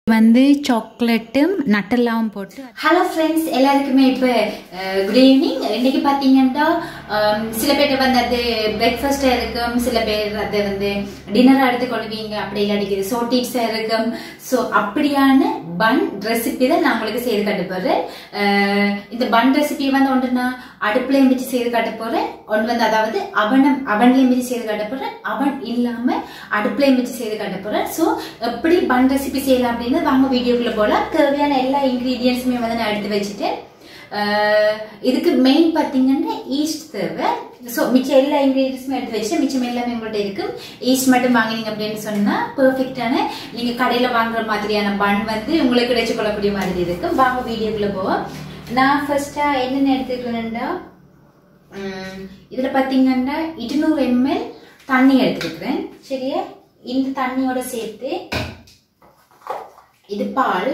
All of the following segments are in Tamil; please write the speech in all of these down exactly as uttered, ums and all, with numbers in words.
வந்து சாக்லேட்டும் நட்டெல்லாம் போட்டு. ஹலோ ஃப்ரெண்ட்ஸ், எல்லாருக்குமே இப்போ குட் ஈவினிங். இன்னைக்கு பார்த்தீங்கன்னா சில பேர் வந்து அது பிரேக்ஃபாஸ்டாக இருக்கும், சில பேர் அது வந்து டின்னராக எடுத்துக்கொள்வீங்க, அப்படி இல்லாட்டிக்குது சோட்டீஸாக இருக்கும். ஸோ அப்படியான பன் ரெசிபி தான் நான் உங்களுக்கு செய்து காட்ட போகிறேன். இந்த பன் ரெசிபி வந்து ஒன்று நான் அடுப்புலையும் வச்சு செய்து காட்ட போகிறேன், ஒன்று வந்து அதாவது அவனம் அவன்லையும் வச்சு செய்து காட்ட போகிறேன், அவன் இல்லாமல் அடுப்புலையும் வச்சு செய்து காட்ட போகிறேன். ஸோ எப்படி பன் ரெசிபி செய்யலாம் அப்படின்னு வாங்க வீடியோக்குள்ள போலாம். தேவையான எல்லா இன்கிரீடியன்ஸுமே வந்து நான் எடுத்து வச்சுட்டேன். இதுக்கு மெயின் பார்த்தீங்கன்னா ஈஸ்ட் தேவை. ஸோ மிச்சம் எல்லா இன்கிரீடியன்ஸுமே எடுத்து வச்சுட்டு மிச்சம் எல்லாமே உங்கள்கிட்ட இருக்கும். ஈஸ்ட் மட்டும் வாங்கினீங்க அப்படின்னு சொன்னா பெர்ஃபெக்டான நீங்க கடையில வாங்குற மாதிரியான பன் வந்து உங்களுக்கு கிடைச்சு கொள்ளக்கூடிய மாதிரி இருக்கும். வாங்க வீடியோக்குள்ள போவோம். நான் ஃபர்ஸ்டா என்னென்ன எடுத்துக்கிறேன்னா, இதுல பாத்தீங்கன்னா இருநூறு எம்எல் தண்ணி எடுத்துக்கிறேன். சரியா? இந்த தண்ணியோட சேர்த்து இது பால்.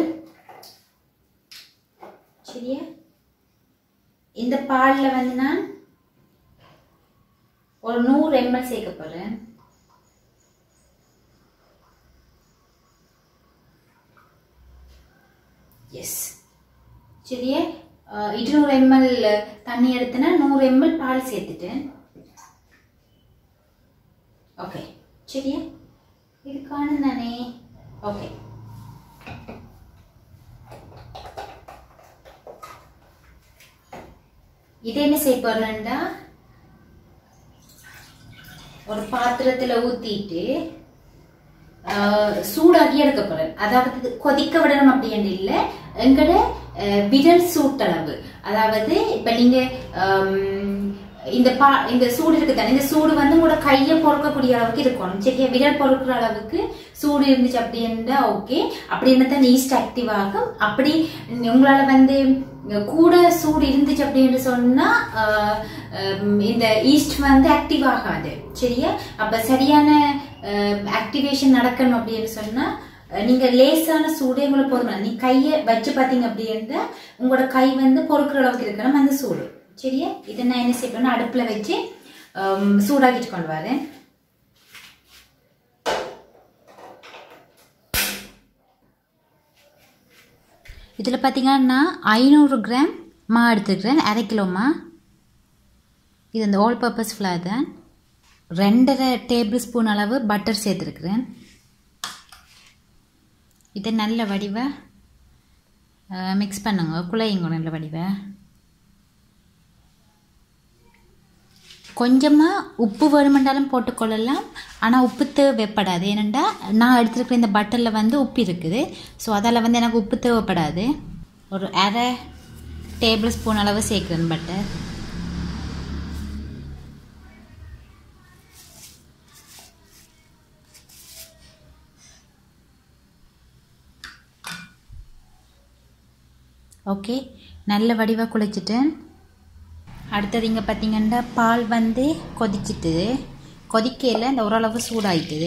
சரியா? இந்த பால்ல வந்து நான் ஒரு நூறு எம்எல் சேர்க்க போறேன். எஸ், சரியா? இருநூறு எம்எல் தண்ணி எடுத்தனா நூறு எம்எல் பால் சேர்த்துட்டேன். ஓகே, சரியா? இது காணும் தானே? ஓகே, இதை என்ன செய்ய போறேன்டா, ஒரு பாத்திரத்துல ஊத்திட்டு சூடாக்கி எடுக்க போறேன். அதாவது கொதிக்க விடணும் அப்படின்னு இல்லை, எங்கட விரல் சூட்டளவு. அதாவது இப்ப நீங்க இந்த பா இந்த சூடு இருக்கு தானே, இந்த சூடு வந்து கூட கையை பொறுக்கக்கூடிய அளவுக்கு இருக்கணும். சரியா? விரல் பொறுக்கிற அளவுக்கு சூடு இருந்துச்சு அப்படின்னா ஓகே. அப்படின்னு தான் ஈஸ்ட் ஆக்டிவ் ஆகும். அப்படி உங்களால வந்து கூட சூடு இருந்துச்சு அப்படின்னு சொன்னா இந்த ஈஸ்ட் வந்து ஆக்டிவ் ஆகாது. சரியா? அப்ப சரியான ஆக்டிவேஷன் நடக்கணும் அப்படின்னு சொன்னா நீங்க லேசான சூடு உங்களுக்கு போதும். நீ கையை வச்சு பாத்தீங்க அப்படின்னா உங்களோட கை வந்து பொறுக்கிற அளவுக்கு இருக்கணும் அந்த சூடு. சரியா? இதை நான் என்ன செய்யணும், அடுப்புல வச்சு சூடாக்கிட்டு கொண்டு வரேன். இதில் பார்த்தீங்கன்னா நான் ஐநூறு கிராம் மா எடுத்துக்கிறேன், அரை கிலோ மா. இது அந்த ஆல் பர்பஸ் ஃப்ளார் தான். ரெண்டரை டேபிள் ஸ்பூன் அளவு பட்டர் சேர்த்துருக்குறேன். இதை நல்ல வடிவை மிக்ஸ் பண்ணுங்க, குழையுங்க நல்ல வடிவை. கொஞ்சமாக உப்பு வேணுமென்றாலும் போட்டுக்கொள்ளலாம், ஆனால் உப்பு தேவைப்படாது. ஏனெண்டா நான் எடுத்துருக்கிற இந்த பட்டரில் வந்து உப்பு இருக்குது. ஸோ அதில் வந்து எனக்கு உப்பு தேவைப்படாது. ஒரு அரை டேபிள் ஸ்பூன் அளவு சேர்க்குறேன் பட்டர். ஓகே, நல்ல வடிவாக குழைச்சிட்டேன். அடுத்தது இங்கே பார்த்தீங்கன்னா பால் வந்து கொதிச்சிட்டு, கொதிக்கையில் இந்த ஓரளவு சூடாயிட்டுது.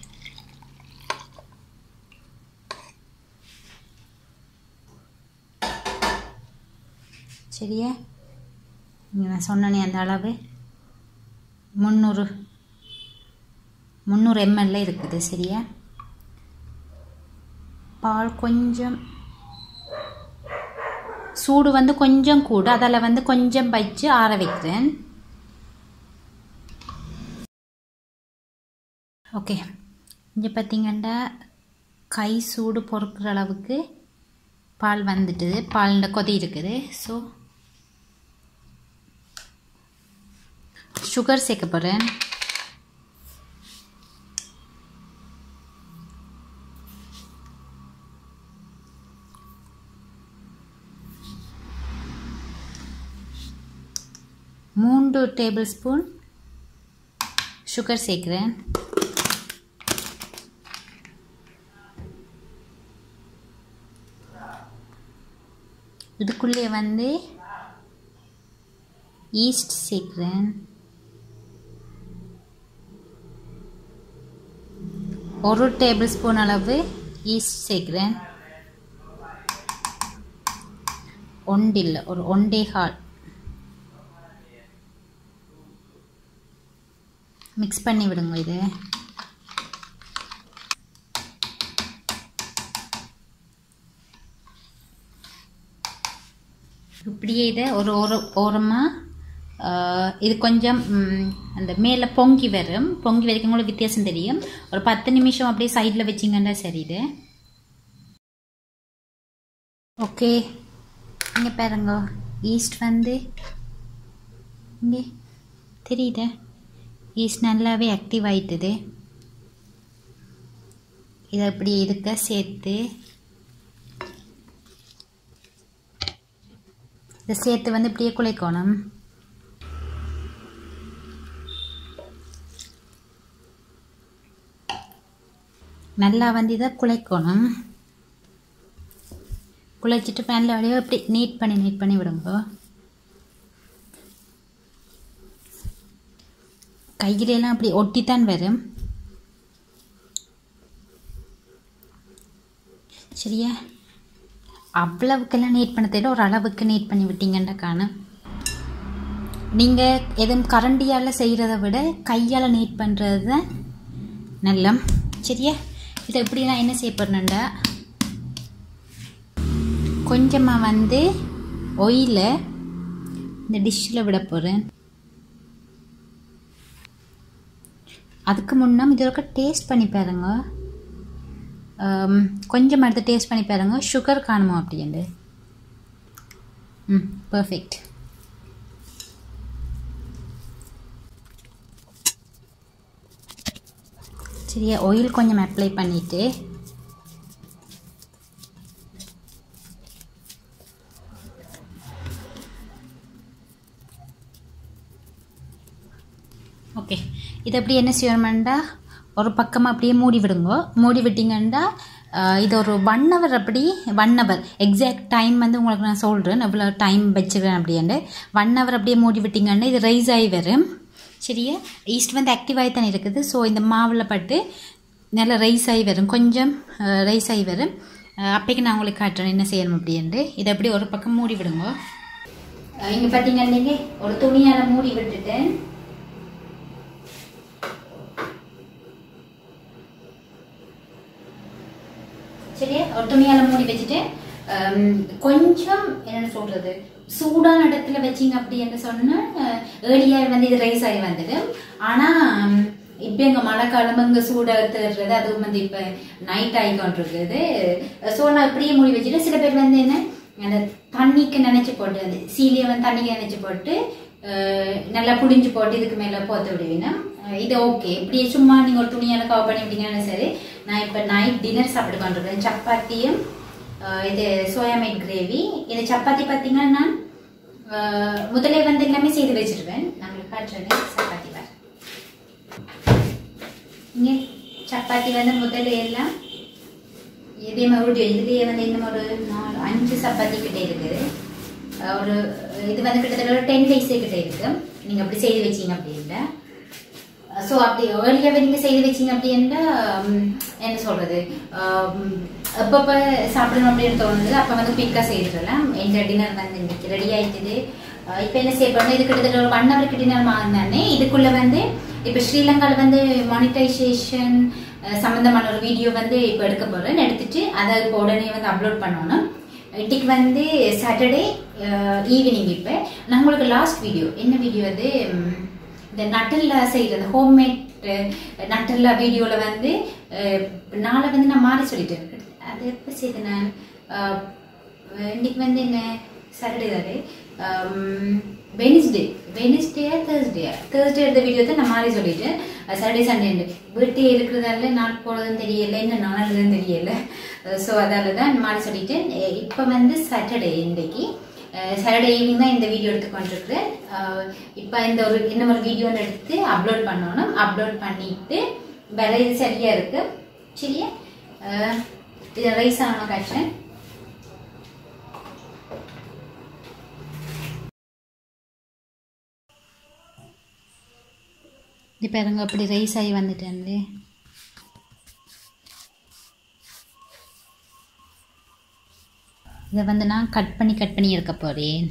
சரியா? இங்கே நான் சொன்னேனே அந்த அளவு முந்நூறு முந்நூறு எம்எல்ல இருக்குது. சரியா? பால் கொஞ்சம் சூடு வந்து கொஞ்சம் கூட, அதில் வந்து கொஞ்சம் வச்சு ஆற வைக்கிறேன். ஓகே, இங்கே பார்த்தீங்கன்னா கை சூடு பொறுக்கிற அளவுக்கு பால் வந்துட்டுது, பால் கொதி இருக்குது. ஸோ சுகர் சேர்க்க போகிறேன். மூன்று டேபிள் ஸ்பூன் சுகர் சேர்க்குறேன். இதுக்குள்ளே வந்து ஈஸ்ட் சேர்க்குறேன். ஒரு டேபிள் ஸ்பூன் அளவு ஈஸ்ட் சேர்க்குறேன். ஒன்றில் ஒரு ஒன்றே கால் மிக்ஸ் பண்ணி விடுங்க. இது இப்படியே இதை ஒரு ஓர ஓரமாக இது கொஞ்சம் அந்த மேலே பொங்கி வரும். பொங்கி வரைக்கும் உங்களுக்கு வித்தியாசம் தெரியும். ஒரு பத்து நிமிஷம் அப்படியே சைடில் வச்சிங்கன்னா சரி. இது ஓகே. இங்கே பாருங்க, ஈஸ்ட் வந்து இங்கே தெரியுது. ஈஸ்ட் நல்லாவே ஆக்டிவ் ஆகிட்டுது. இதை அப்படி இதுக்க சேர்த்து இதை சேர்த்து வந்து இப்படியே குழைக்கணும். நல்லா வந்து இதை குழைக்கணும். குழைச்சிட்டு நல்ல வழியாக இப்படி நீட் பண்ணி நீட் பண்ணி விடுங்க. கையிலெல்லாம் அப்படி ஒட்டித்தான் வரும். சரியா? அவ்வளவுக்கெல்லாம் நீட் பண்ண தெரியல, ஒரு அளவுக்கு நீட் பண்ணி விட்டீங்கன்னா காணும். நீங்கள் எதுவும் கரண்டியால் செய்கிறத விட கையால் நீட் பண்ணுறது தான் நல்ல. சரியா? இதை எப்படி நான் என்ன செய்ய போகிறேன்டா, கொஞ்சமாக வந்து ஆயிலை இந்த டிஷ்ஷில் விட போகிறேன். அதுக்கு முன்னே இதோட டேஸ்ட் பண்ணி பாருங்க. கொஞ்சம் எடுத்து டேஸ்ட் பண்ணி பாருங்க, சுகர் காணுமா அப்படின்ட்டு. ம் பர்ஃபெக்ட். சரியா? ஆயில் கொஞ்சம் அப்ளை பண்ணிவிட்டு ஓகே. இதை எப்படி என்ன செய்யணுமெண்டா, ஒரு பக்கமாக அப்படியே மூடி விடுங்க. மூடி விட்டிங்கன்னா இது ஒரு ஒன் ஹவர் அப்படி ஒன் ஹவர் எக்ஸாக்ட் டைம் வந்து உங்களுக்கு நான் சொல்கிறேன் எவ்வளோ டைம் வச்சுக்கிறேன் அப்படின்ட்டு. ஒன் ஹவர் அப்படியே மூடி விட்டிங்கன்னா இது ரைஸ் ஆகி வரும். சரியா? ஈஸ்ட் வந்து ஆக்டிவ் ஆகி தானே இருக்குது. ஸோ இந்த மாவில் பட்டு நல்லா ரைஸ் ஆகி வரும், கொஞ்சம் ரைஸ் ஆகி வரும். அப்போக்கு நான் உங்களுக்கு காட்டுறேன் என்ன செய்யணும் அப்படின்ட்டு. இதை அப்படியே ஒரு பக்கம் மூடி விடுங்க. இங்கே பார்த்தீங்கன்னா ஒரு துணியால் மூடி விட்டுட்டேன். சரியா? ஒரு துணியால் மூடி வச்சுட்டு கொஞ்சம் என்ன சொல்கிறது, சூடான இடத்துல வச்சிங்க அப்படி என்று சொன்னால் ஏர்லியாக வந்து இது ரைஸ் ஆகி வந்தது. ஆனால் இப்போ எங்கள் மழை காலம் இங்கே சூடாக தேடுறது, அதுவும் வந்து இப்போ நைட் ஆகி கொண்டிருக்குது. ஸோ நான் இப்படியே மூடி வச்சுட்டு, சில பேர் வந்து என்ன அந்த தண்ணிக்கு நினச்சி போட்டு அந்த சீலியை வந்து தண்ணிக்கு நினச்சி போட்டு நல்லா புடிஞ்சு போட்டு இதுக்கு மேலே போத்த விடுவீங்க. இது ஓகே. இப்படியே சும்மா நீங்கள் ஒரு துணியால் கவர் பண்ணி விட்டீங்கன்னு சரி. நான் இப்போ நைட் டின்னர் சாப்பிட்டு கொண்டிருக்கேன். சப்பாத்தியும் இது சோயா மீட் கிரேவி. இந்த சப்பாத்தி பார்த்தீங்கன்னா நான் முதலே வந்து எல்லாமே செய்து வச்சிருவேன். நாங்கள் காட்டுறேன் சப்பாத்தி வேறு. இங்கே சப்பாத்தி வந்து முதல்ல எல்லாம் இதே மாதிரி இதுலேயே வந்து இன்னும் ஒரு நாலு அஞ்சு சப்பாத்தி கிட்டே இருக்குது. ஒரு இது வந்து கிட்டத்தட்ட ஒரு டென் டேஸே கிட்டே இருக்கு. நீங்கள் அப்படி செய்து வச்சிங்க அப்படின்னா. ஸோ அப்படி ஏர்லியாகவே நீங்கள் செய்து வச்சிங்க அப்படின்னா என்ன சொல்கிறது, அப்பப்போ சாப்பிடணும் அப்படின்னு தோணுது. அப்போ வந்து குயிக்காக செய்துடலாம். எந்த டின்னர் வந்து இன்னைக்கு ரெடி ஆகிடுது. இப்போ என்ன செய்ய போகிறோம், இது கிட்டத்தட்ட ஒரு ஒன் ஹவருக்கு டின்னர் வாங்கினானே. இதுக்குள்ளே வந்து இப்போ ஸ்ரீலங்காவில் வந்து மானிட்டைசேஷன் சம்மந்தமான ஒரு வீடியோ வந்து இப்போ எடுக்க போகிறேன். எடுத்துட்டு அதை இப்போ உடனே வந்து அப்லோட் பண்ணணும். இன்னைக்கு வந்து சாட்டர்டே ஈவினிங். இப்போ நான் உங்களுக்கு லாஸ்ட் வீடியோ என்ன வீடியோ வந்து இந்த நட்டல்ல செய்கிறது, ஹோம்மேட் நட்டல்ல வீடியோவில் வந்து நாளை வந்து நான் மாறி சொல்லிட்டேன். அது எப்போ செய்தேன் நான், இன்னைக்கு வந்து என்ன சாட்டர்டே தானே, வெனிஸ்டே வெனிஸ்டேயா தேர்ஸ்டேயா தேர்ஸ்டே எடுத்த வீடியோ தான் நான் மாறி சொல்லிட்டேன். சாட்டர்டே சண்டே வீட்டே இருக்கிறதால நாள் போனதும் தெரியல, என்ன நாளுதுன்னு தெரியல. ஸோ அதால தான் மாறி சொல்லிட்டேன். இப்போ வந்து சாட்டர்டே, இன்றைக்கு சாட்டர்டே ஈவினிங் தான் இந்த வீடியோ எடுத்து கொண்டிருக்கிறேன். இப்போ இந்த ஒரு இன்னும் ஒரு வீடியோ எடுத்து அப்லோட் பண்ணணும். அப்லோட் பண்ணிட்டு வேற இது சரியா இருக்கு. சரியா? இது ரைஸ் ஆன காட்டுறேன். இது பாருங்க அப்படி ரைஸ் ஆகி வந்துட்டேன். இதை வந்து நான் கட் பண்ணி கட் பண்ணி எடுக்க போகிறேன்.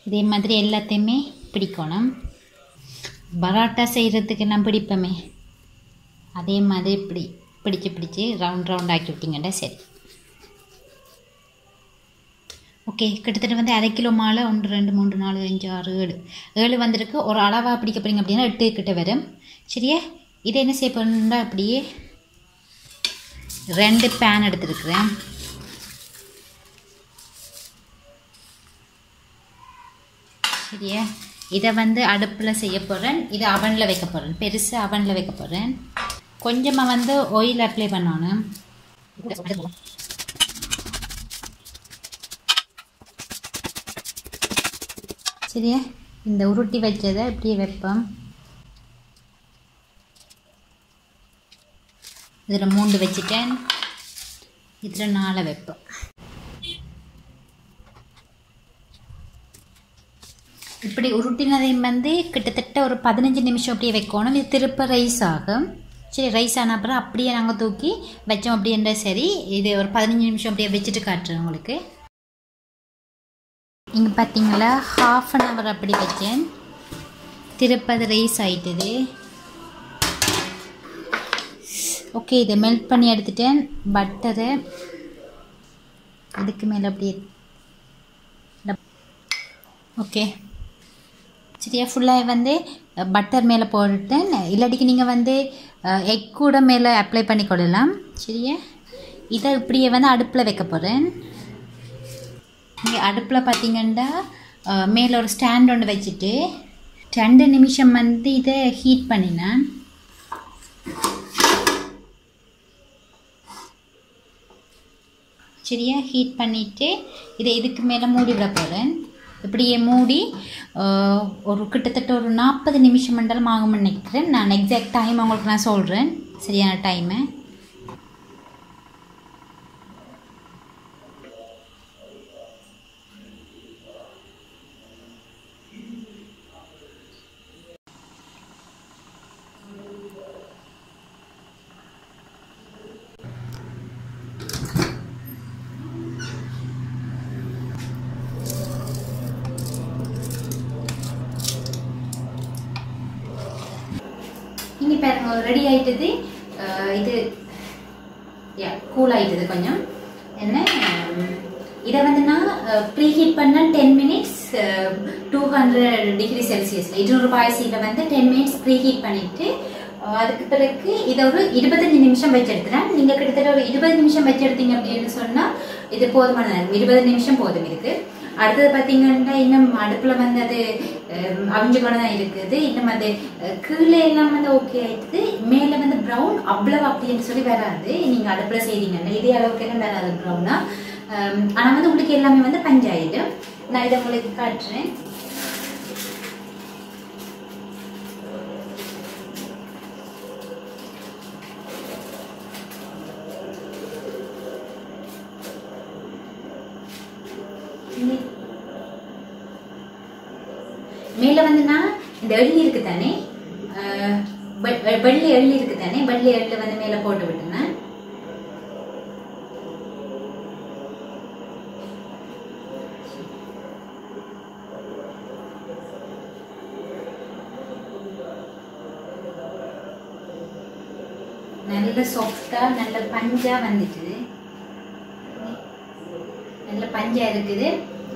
இதே மாதிரி எல்லாத்தையுமே பிடிக்கணும். பரோட்டா செய்கிறதுக்கு நான் பிடிப்போமே அதே மாதிரி இப்படி பிடிச்சு பிடிச்சி ரவுண்ட் ரவுண்ட் ஆக்கி விட்டிங்கன்னா சரி. ஓகே, கிட்டத்தட்ட வந்து அரை கிலோ மாலை ஒன்று ரெண்டு மூன்று நாலு அஞ்சு ஆறு ஏழு ஏழு வந்திருக்கு. ஒரு அளவாக பிடிக்க போகிறீங்க அப்படின்னா எட்டு கிட்ட வரும். சரியா, இதை என்ன செய்ய போகிறோம்னா அப்படியே ரெண்டு பேன் எடுத்துருக்குறேன். சரியா, இதை வந்து அடுப்பில் செய்ய போகிறேன். இதை அவனில் வைக்க போகிறேன். பெருசு அவனில் வைக்க போகிறேன். கொஞ்சமாக வந்து ஆயில் அப்ளை பண்ணணும். சரியா, இந்த உருட்டி வச்சதை இப்படியே வைப்போம். இதில் மூண்டு வச்சுட்டேன். இதில் நாளை வைப்போம். இப்படி உருட்டினதையும் வந்து கிட்டத்தட்ட ஒரு பதினஞ்சு நிமிஷம் அப்படியே வைக்கணும். இது திருப்ப ரைஸ் ஆகும். சரி, ரைஸ் ஆன அப்புறம் அப்படியே நாங்கள் தூக்கி வச்சோம் அப்படின்ற. சரி, இது ஒரு பதினஞ்சு நிமிஷம் அப்படியே வச்சுட்டு காட்டுறேன் உங்களுக்கு. இங்கே பார்த்தீங்களா, ஹாஃப் அன் ஹவர் அப்படி வச்சேன். திருப்ப அது ரைஸ் ஆகிட்டுது. ஓகே, இதை மெல்ட் பண்ணி எடுத்துட்டேன். பட்டரை இதுக்கு மேலே அப்படியே ஓகே. சரியா, ஃபுல்லாக வந்து பட்டர் மேலே போட்டுட்டேன். இல்லாட்டிக்கு நீங்கள் வந்து எக் கூட மேலே அப்ளை பண்ணி கொள்ளலாம். சரியா, இதை இப்படியே வந்து அடுப்பில் வைக்க போகிறேன். இங்கே அடுப்பில் பார்த்தீங்கன்னா மேலே ஒரு ஸ்டாண்ட் ஒன்று வச்சுட்டு ரெண்டு நிமிஷம் வந்து இதை ஹீட் பண்ணினேன். சரியா, ஹீட் பண்ணிவிட்டு இதை இதுக்கு மேலே மூடி விட போகிறேன். இப்படியே மூடி ஒரு கிட்டத்தட்ட ஒரு நாற்பது நிமிஷம் மண்டலம் ஆகும்னு நினைக்கிறேன். நான் எக்ஸாக்ட் டைம் உங்களுக்கு நான் சொல்கிறேன், சரியான டைமை. இங்கே பாருங்க, ரெடி ஆகிட்டது. இது யா கூல் ஆகிட்டது கொஞ்சம். என்ன இதை வந்து நான் ப்ரீ ஹீட் பண்ண ten minutes two hundred degree செல்சியஸில் இருநூறு பாய்சியில் வந்து டென் மினிட்ஸ் ப்ரீ ஹீட் பண்ணிவிட்டு அதுக்கு பிறகு இதை ஒரு இருபத்தஞ்சு நிமிஷம் வச்சு எடுத்துறேன். நீங்கள் கிட்டத்தட்ட ஒரு இருபது நிமிஷம் வச்சு எடுத்தீங்க அப்படின்னு சொன்னால் இது போதுமான இருபது நிமிஷம் போதும் இருக்கு. அடுத்தது பார்த்தீங்கன்னா இன்னும் அடுப்பில் வந்து அது அவிஞ்சு கூட தான் இருக்குது. இன்னும் அது கீழே எல்லாம் வந்து ஓகே ஆயிடுது. மேலே வந்து ப்ரௌன் அவ்வளவு அப்படின்னு சொல்லி வராது. நீங்கள் அடுப்பில் செய்தீங்கன்னா இதே அளவுக்கு எல்லாம் வராது ப்ரௌனா. ஆனால் வந்து உங்களுக்கு எல்லாமே வந்து பஞ்சாயிடும். நான் இதை உங்களுக்கு காட்டுறேன். மேல வந்து நான் இந்த எள்ளி இருக்கு தானே, வெள்ளை எள்ளி இருக்கு தானே, வெள்ளை எள்ளு வந்து மேல போட்டு விட்டுனேன். நல்ல சாஃப்டா நல்ல பஞ்சா வந்துட்டு, நல்ல பஞ்சா இருக்குது.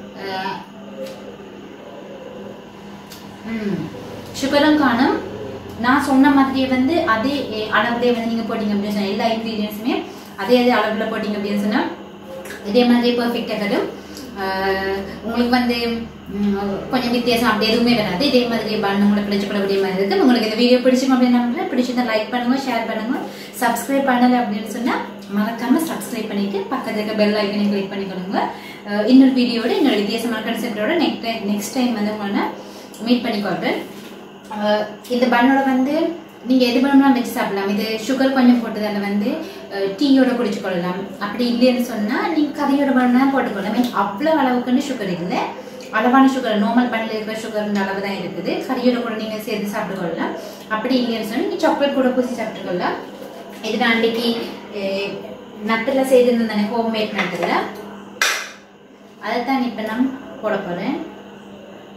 சுகரும் காணும். நான் சொன்ன மாதிரியே வந்து அதே அளவுலேயே வந்து நீங்கள் போட்டிங்க அப்படின்னு சொன்னால் எல்லா இன்க்ரீடியன்ஸுமே அதே அதே அளவில் போட்டிங்க அப்படின்னு சொன்னால் இதே மாதிரியே பர்ஃபெக்டாக வரும். உங்களுக்கு வந்து கொஞ்சம் வித்தியாசம் அப்படி எதுவுமே வராது. இதே மாதிரி பண்ண உங்களுக்கு பிடிச்சப்படக்கூடிய மாதிரி இருக்குது. உங்களுக்கு இந்த வீடியோ பிடிச்சிங்க அப்படின்னு பிடிச்சிருந்தா லைக் பண்ணுங்க, ஷேர் பண்ணுங்க. சப்ஸ்கிரைப் பண்ணலை அப்படின்னு சொன்னால் மறக்காமல் சப்ஸ்கிரைப் பண்ணிவிட்டு பக்கத்தில் இருக்க பெல் ஐக்கனை கிளிக் பண்ணிக்கொடுங்க. இன்னொரு வீடியோட இன்னொரு வித்தியாசமான கன்செப்டோட நெக்ஸ்ட் டைம் நெக்ஸ்ட் டைம் வந்து உங்களை மீட் பண்ணிக்கொள்றேன். இந்த பண்ணோட வந்து நீங்கள் எது பண்ணலாம் வச்சு சாப்பிடலாம். இது சுகர் கொஞ்சம் போட்டதால வந்து டீயோட குடிச்சு கொள்ளலாம். அப்படி இல்லைன்னு சொன்னால் நீங்கள் கறியோட பண்ணா போட்டுக்கொள்ளலாம். மீன் அவ்வளோ அளவுக்குன்னு சுகர் இல்லை, அளவான சுகர் நார்மல் பண்ணில் இருக்கிற சுகர் அளவு தான் இருக்குது. கறியோட கூட நீங்கள் சேர்த்து சாப்பிட்டு கொள்ளலாம். அப்படி இல்லைன்னு சொன்னால் நீங்கள் சாக்லேட் கூட பூசி சாப்பிட்டு கொள்ளலாம். இது நான் அன்றைக்கி நட்டில் செய்திருந்தேன் தானே, ஹோம்மேட் நட்டில், அதை தான் இப்போ நான் போட போகிறேன்.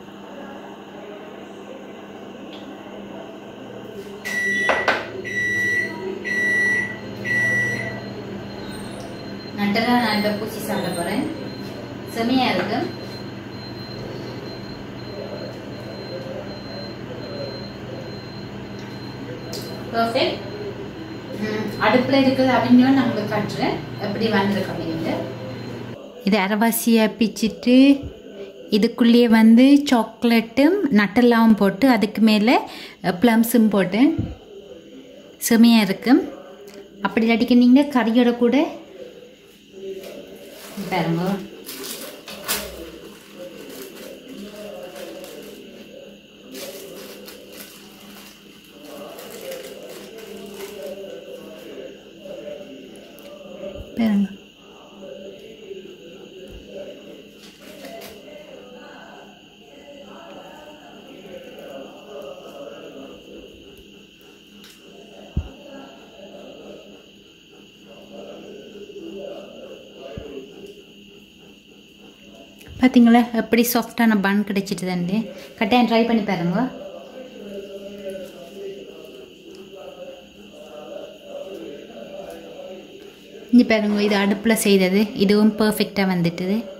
நட்டெல்லாம் நான் இப்போ பூச்சி சாப்பிட போகிறேன். செமையாக இருக்கு. பர்ஃபெக்ட். அடுப்பில் இருக்குது அப்படின்னு நான் உங்களுக்கு காட்டுறேன் எப்படி வந்திருக்கு அப்படின்ட்டு. இது அரைவாசியை பிச்சுட்டு இதுக்குள்ளேயே வந்து சாக்லேட்டும் நட்டெல்லாம் போட்டு அதுக்கு மேலே ப்ளம்ஸும் போட்டு செமையாக இருக்கும். அப்படி இல்லாட்டிக்கு நீங்கள் கறியோட கூட பாருங்க. பாருங்க பார்த்தீங்களா எப்படி சாஃப்டான பன் கிடைச்சிட்டுதான்ட்டு. கட்டாயம் ட்ரை பண்ணி பாருங்க. இங்கே பாருங்க இது அடுப்பில் செய்தது இதுவும் பர்ஃபெக்டாக வந்துட்டுது.